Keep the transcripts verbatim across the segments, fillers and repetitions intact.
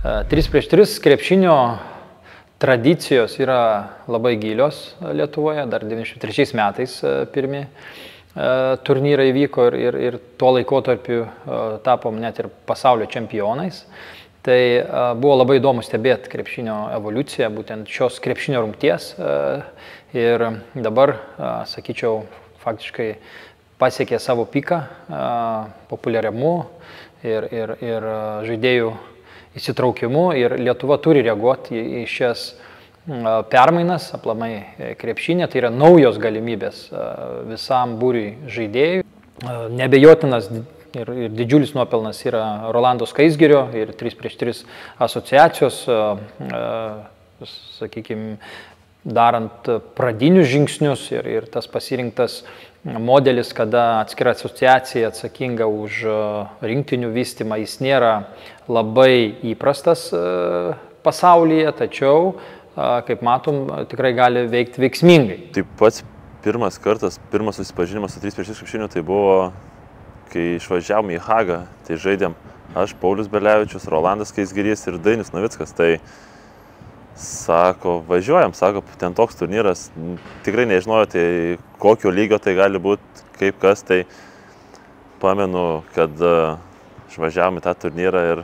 trys prieš tris krepšinio tradicijos yra labai gilios Lietuvoje, dar devyniasdešimt trečiais metais pirmi turnyrai vyko ir, ir, ir tuo laikotarpiu tapom net ir pasaulio čempionais. Tai buvo labai įdomu stebėti krepšinio evoliuciją, būtent šios krepšinio rungties ir dabar, sakyčiau, faktiškai pasiekė savo piką populiariamu ir, ir, ir žaidėjų įsitraukimu ir Lietuva turi reaguoti į, į šias permainas, aplamai krepšinė, tai yra naujos galimybės visam būriui žaidėjų. Nebejotinas ir, ir didžiulis nuopelnas yra Rolando Skaisgirio ir trys prieš tris asociacijos, sakykime, darant pradinius žingsnius ir, ir tas pasirinktas modelis, kada atskira asociacija atsakinga už rinktinių vystymą, jis nėra labai įprastas pasaulyje, tačiau, kaip matom, tikrai gali veikti veiksmingai. Taip pats pirmas kartas, pirmas susipažinimas su trys prieš tris krepšiniu, tai buvo, kai išvažiavom į Hagą, tai žaidėm aš, Paulius Belevičius, Rolandas Skaisgirys ir Dainius Navickas. Tai sako, važiuojam, sako, ten toks turnyras, tikrai nežinojau, tai kokio lygio tai gali būti, kaip kas, tai pamenu, kad išvažiavom į tą turnyrą ir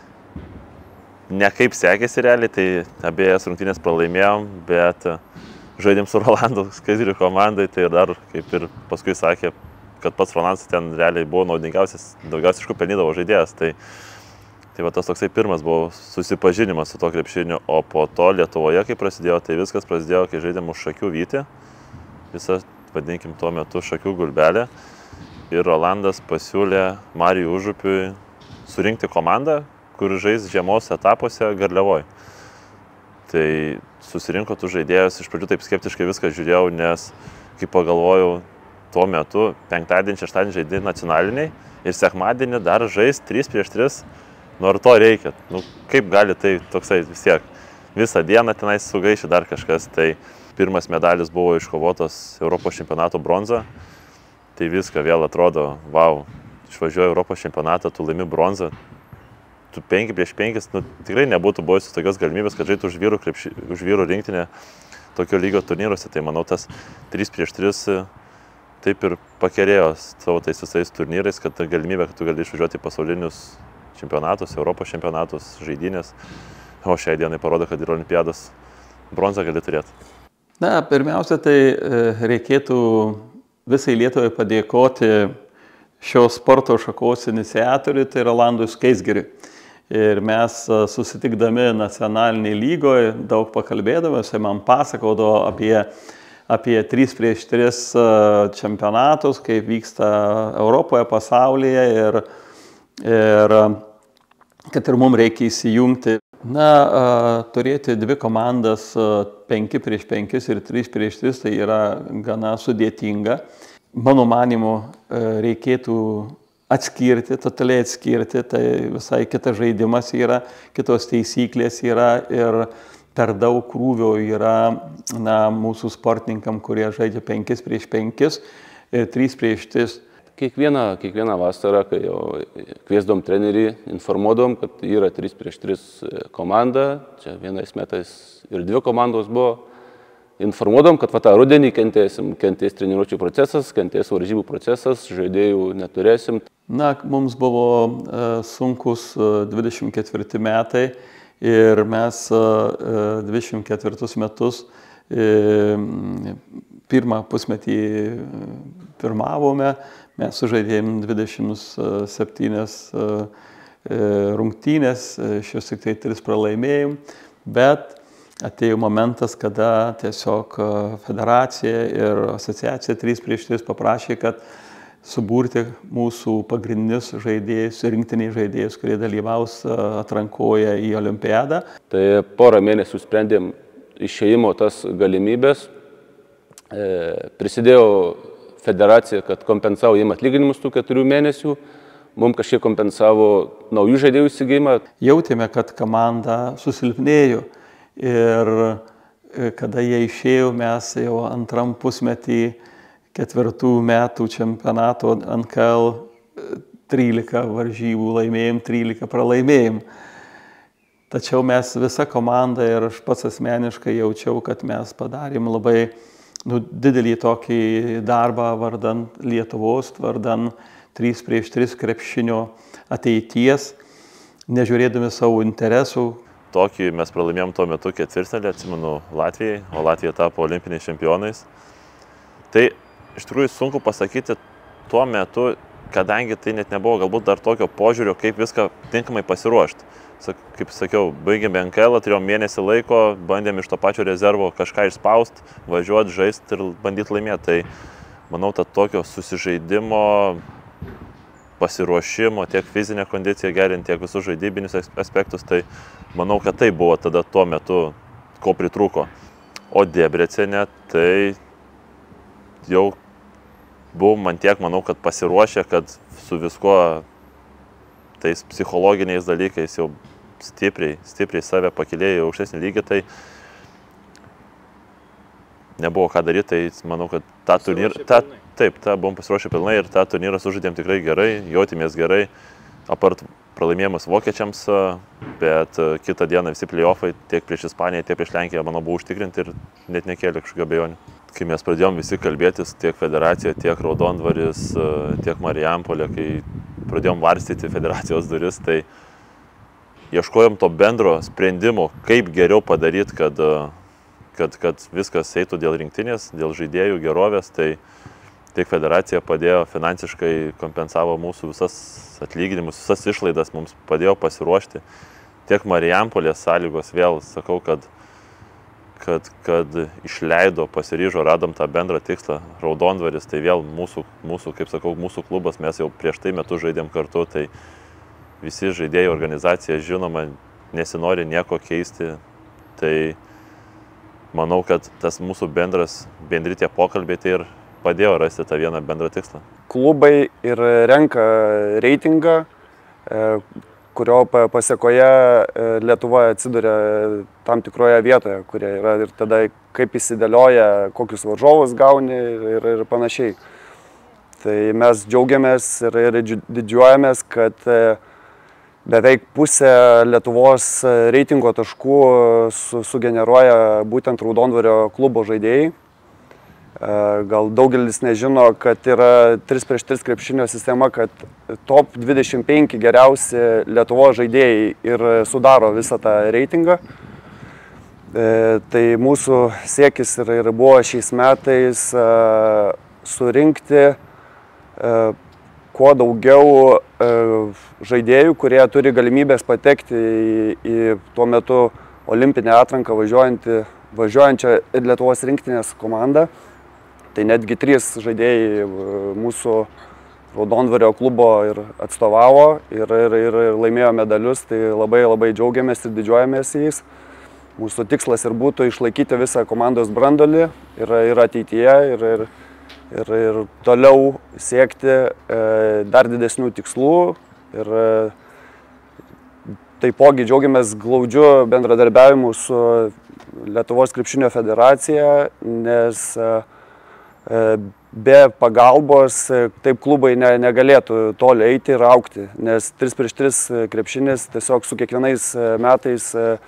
ne kaip sekėsi realiai, tai abiejas rungtynės pralaimėjom, bet žaidėm su Rolandu Skaisgiriu komandai, tai dar, kaip ir paskui sakė, kad pats Rolandas ten realiai buvo naudingiausias, daugiausiai iškų pelnydavo žaidėjas. Tai Tai va tas toksai pirmas buvo susipažinimas su to krepšiniu, o po to Lietuvoje, kai prasidėjo, tai viskas prasidėjo, kai žaidėm už Šakių Vytį, visą, vadinkim, tuo metu Šakių Gulbelė, ir Rolandas pasiūlė Marijui Užupiui surinkti komandą, kur žais žiemos etapuose Garliavoj. Tai susirinko tų žaidėjus, iš pradžių taip skeptiškai viską žiūrėjau, nes, kaip pagalvojau, tuo metu penktadienį, šeštadienį žaidė nacionaliniai ir sekmadienį dar žais trys prieš tris. Nu, ar to reikia? Nu, kaip gali tai toksai vis tiek? Visą dieną tenais sugaiši dar kažkas. Tai pirmas medalis buvo iškovotas Europos čempionato bronza. Tai viską vėl atrodo, vau, išvažiuoji Europos čempionatą, tu laimi bronzą. Tu penki prieš penkis, nu, tikrai nebūtų buvusios tokios galimybės, kad žaitų už vyrų, krepši, už vyrų rinktinę tokio lygio turnyruose. Tai manau, tas trys prieš tris taip ir pakerėjo savo tais visais turnyrais, kad galimybė, kad tu gali išvažiuoti į pasaulinius čempionatus, Europos čempionatus, žaidynės, o šiai dienai parodo, kad ir olimpiados bronzą gali turėti. Na, pirmiausia, tai reikėtų visai Lietuvai padėkoti šios sporto šakos iniciatoriui, tai Rolandui Skaisgiriui. Ir mes susitikdami nacionalinėje lygoje daug pakalbėdavome, jisai man pasakodavo apie, apie trys prieš tris čempionatus, kaip vyksta Europoje, pasaulyje ir Ir kad ir mums reikia įsijungti, na, turėti dvi komandas, penki prieš penkis ir trys prieš tris, tai yra gana sudėtinga. Mano manimu, reikėtų atskirti, totaliai atskirti, tai visai kitas žaidimas yra, kitos taisyklės yra ir per daug krūvio yra, na, mūsų sportininkam, kurie žaidžia penkis prieš penkis ir trys prieš tris. Kiekvieną, kiekvieną vasarą, kai jau kviesdom trenerį, informuodom, kad yra trys prieš tris komanda, čia vienais metais ir dvi komandos buvo, informuodom, kad va tą rudenį kentėsim, kentės treniruočių procesas, kentės varžybų procesas, žaidėjų neturėsim. Na, mums buvo sunkus dvidešimt ketvirti metai ir mes dvidešimt ketvirtus metus pirmą pusmetį pirmavome. Mes sužaidėm dvidešimt septynias rungtynės, šios tik tai tris pralaimėjom, bet atėjo momentas, kada tiesiog federacija ir asociacija trys prieš tris paprašė, kad suburti mūsų pagrindinius žaidėjus, rinktiniai žaidėjus, kurie dalyvaus atrankoje į olimpiadą. Tai porą mėnesių sprendėm išėjimo tas galimybės, prisidėjo federacija, kad kompensavo jiem atlyginimus tų keturių mėnesių, mums kažkiek kompensavo naujų žaidėjų įsigijimą. Jautėme, kad komanda susilpnėjo ir kada jie išėjo, mes jau antram pusmetį ketvirtų metų čempionato N K L trylika varžybų laimėjom, trylika pralaimėjom. tačiau mes visa komanda ir aš pats asmeniškai jaučiau, kad mes padarėm labai nu, didelį tokį darbą vardan Lietuvos, vardan trys prieš tris krepšinio ateities, nežiūrėdami savo interesų. Tokį mes pralaimėjom tuo metu ketvirtfinalį, atsimenu, Latvijai, o Latvija tapo olimpiniais čempionais. Tai iš tikrųjų sunku pasakyti tuo metu, kadangi tai net nebuvo galbūt dar tokio požiūrio, kaip viską tinkamai pasiruošti. Kaip sakiau, baigėme N K L, turėjom mėnesį laiko, bandėm iš to pačio rezervo kažką išspaust, važiuoti, žaisti ir bandyti laimėti. Tai manau, kad tokio susižaidimo, pasiruošimo, tiek fizinę kondiciją gerinti, tiek visus žaidybinius aspektus, tai manau, kad tai buvo tada tuo metu, ko pritrūko. O Debrecene tai jau buvo man tiek, manau, kad pasiruošę, kad su viskuo tais psichologiniais dalykais jau stipriai, stipriai save pakilėjo į aukštesnį lygį, tai nebuvo ką daryti, tai manau, kad tą turnyrą, tą, taip, tą buvom pasiruošę pilnai ir tą turnyrą sužaidėm tikrai gerai, jautėmės gerai, apart pralaimėjimas vokiečiams, bet kitą dieną visi play-offai tiek prieš Ispaniją, tiek prieš Lenkiją, manau, buvo užtikrinti ir net nekėlė kažkokio abejonių. Kai mes pradėjom visi kalbėtis, tiek federacija, tiek Raudondvaris, tiek Marijampolė, kai pradėjom varstyti federacijos duris, tai ieškojom to bendro sprendimo, kaip geriau padaryti, kad, kad, kad viskas eitų dėl rinktinės, dėl žaidėjų gerovės, tai tiek federacija padėjo, finansiškai kompensavo mūsų visas atlyginimus, visas išlaidas, mums padėjo pasiruošti, tiek Marijampolės sąlygos, vėl sakau, kad Kad, kad išleido, pasiryžo, radom tą bendrą tikslą. Raudondvaris, tai vėl mūsų, mūsų, kaip sakau, mūsų klubas, mes jau prieš tai metu žaidėm kartu, tai visi žaidėjai, organizacija, žinoma, nesinori nieko keisti. Tai manau, kad tas mūsų bendras, bendri tie pokalbiai tai ir padėjo rasti tą vieną bendrą tikslą. Klubai ir renka reitingą, kurio pasiekoje Lietuva atsiduria tam tikroje vietoje, kurie yra ir tada kaip įsidėlioja, kokius varžovus gauni ir, ir panašiai. Tai mes džiaugiamės ir, ir didžiuojamės, kad beveik pusė Lietuvos reitingo taškų su, sugeneruoja būtent Raudondvario klubo žaidėjai. Gal daugelis nežino, kad yra trys prieš tris krepšinio sistema, kad top dvidešimt penki geriausi Lietuvos žaidėjai ir sudaro visą tą reitingą. Tai mūsų siekis ir, ir buvo šiais metais surinkti kuo daugiau žaidėjų, kurie turi galimybės patekti į, į tuo metu olimpinę atranką važiuojančią Lietuvos rinktinės komandą. Tai netgi trys žaidėjai mūsų Raudondvario klubo ir atstovavo ir, ir, ir laimėjo medalius, tai labai labai džiaugiamės ir didžiuojamės jais. Mūsų tikslas ir būtų išlaikyti visą komandos brandolį ir, ir ateityje ir, ir, ir, ir toliau siekti e, dar didesnių tikslų. Ir e, taipogi džiaugiamės glaudžiu bendradarbiavimu su Lietuvos krepšinio federacija, nes e, be pagalbos taip klubai ne, negalėtų toli eiti ir augti, nes trys prieš tris krepšinis tiesiog su kiekvienais metais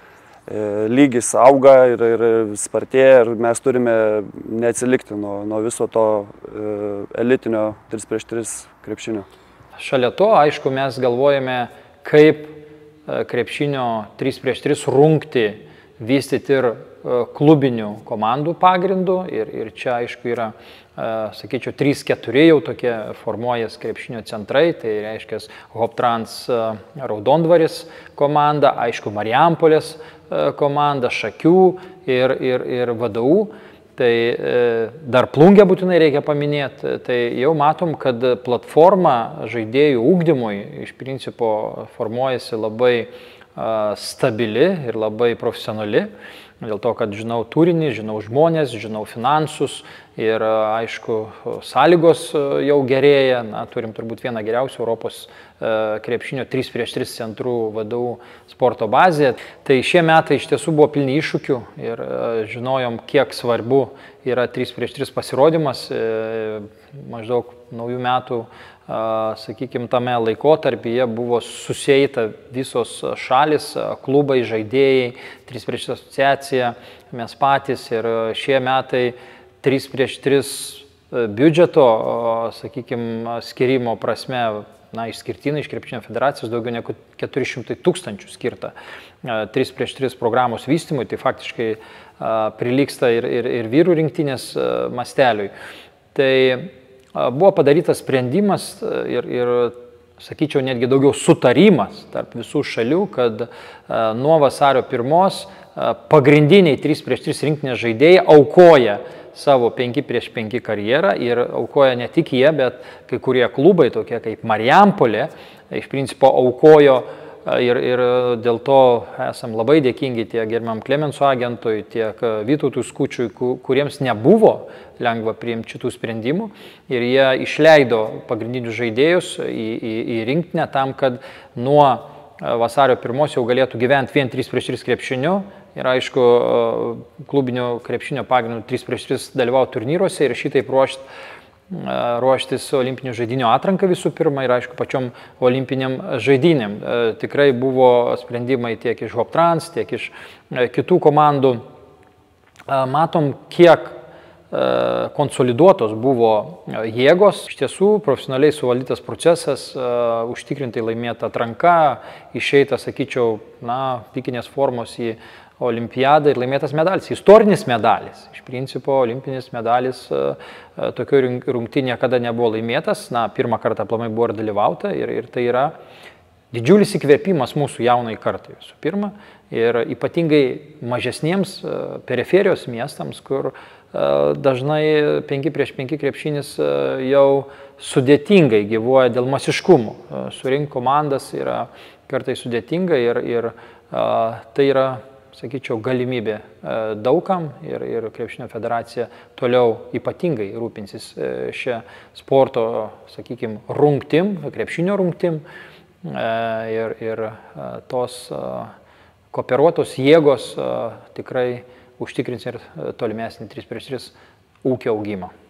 lygis auga ir, ir spartėja ir mes turime neatsilikti nuo, nuo viso to elitinio trys prieš tris krepšinio. Šalia to, aišku, mes galvojame, kaip krepšinio trys prieš tris rungtį vystyti ir klubinių komandų pagrindų ir, ir čia, aišku, yra, sakyčiau, trys keturi jau tokie formuojas krepšinio centrai, tai reiškia Hoptrans Raudondvaris komanda, aišku, Marijampolės komanda, Šakių ir, ir, ir V D U. Tai dar Plungę būtinai reikia paminėti, tai jau matom, kad platforma žaidėjų ugdymui iš principo formuojasi labai stabili ir labai profesionali. Dėl to, kad žinau turinį, žinau žmonės, žinau finansus ir, aišku, sąlygos jau gerėja. Na, turim turbūt vieną geriausių Europos krepšinio trys prieš tris centrų V D U sporto bazėje. Tai šie metai iš tiesų buvo pilni iššūkių ir žinojom, kiek svarbu yra trys prieš tris pasirodymas. Maždaug naujų metų sakykime, tame laikotarpyje buvo susieita visos šalis, klubai, žaidėjai, trys prieš tris asociacija, mes patys ir šie metai trys prieš tris biudžeto, sakykime, skirimo prasme, na, išskirtinai iš Krepšinio federacijos daugiau negu keturi šimtai tūkstančių skirta trys prieš tris programos vystymui, tai faktiškai prilygsta ir, ir, ir vyrų rinktinės masteliui. Tai buvo padarytas sprendimas ir, ir, sakyčiau, netgi daugiau sutarimas tarp visų šalių, kad nuo vasario pirmos pagrindiniai trys prieš tris rinktinės žaidėjai aukoja savo penki prieš penki karjerą ir aukoja ne tik jie, bet kai kurie klubai, tokie kaip Marijampolė, iš principo aukojo ir, ir dėl to esam labai dėkingi tiek gerbiamam Klemenso agentui, tiek Vytautui Skučiui, kuriems nebuvo lengva priimti šitų sprendimų ir jie išleido pagrindinius žaidėjus į, į, į rinktinę tam, kad nuo vasario pirmos jau galėtų gyventi vien trys prieš tris krepšiniu. Ir aišku, klubinio krepšinio pagrindų trys prieš tris dalyvauti turnyruose ir šitaip ruošti, ruoštis olimpinių žaidynių atranką visų pirma ir aišku pačiom olimpiniam žaidynėm. Tikrai buvo sprendimai tiek iš Hoptrans, tiek iš kitų komandų. Matom, kiek konsoliduotos buvo jėgos. Iš tiesų, profesionaliai suvaldytas procesas, užtikrintai laimėta atranka, išeita, sakyčiau, na, pikinės formos į olimpiadą ir laimėtas medalis, istorinis medalis. Iš principo, olimpinis medalis tokio rungtyje niekada nebuvo laimėtas. Na, pirmą kartą aplamai buvo ir dalyvauta ir, ir tai yra didžiulis įkvėpimas mūsų jaunai kartai visų pirma. Ir ypatingai mažesniems periferijos miestams, kur dažnai penki prieš penki krepšinis jau sudėtingai gyvuoja dėl masiškumų. Surinkti komandas yra kartais sudėtinga ir, ir tai yra, sakyčiau, galimybė daugam ir, ir Krepšinio federacija toliau ypatingai rūpinsis šią sporto, sakykime, rungtim, krepšinio rungtim ir, ir tos kooperuotos jėgos tikrai užtikrins ir tolimesnį trys prieš tris ūkio augimą.